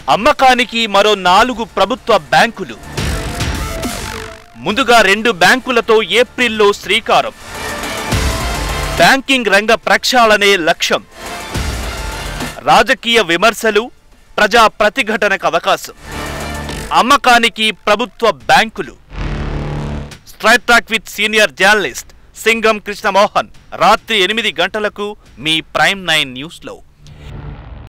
అమ్మకానికి మరో 4 ప్రభుత్వ బ్యాంకులు. ముందుగా 2 బ్యాంకులతో ఏప్రిల్లో శ్రీకారం. బ్యాంకింగ్ రంగ ప్రక్షాళనే లక్ష్యం. రాజకీయ విమర్శలు, ప్రజా ప్రతిఘటనకు అవకాశం. అమ్మకానికి ప్రభుత్వ బ్యాంకులు. Straight track with senior journalist Singam Krishnamohan రాత్రి 8 గంటలకు మీ ప్రైమ్ 9 న్యూస్లో.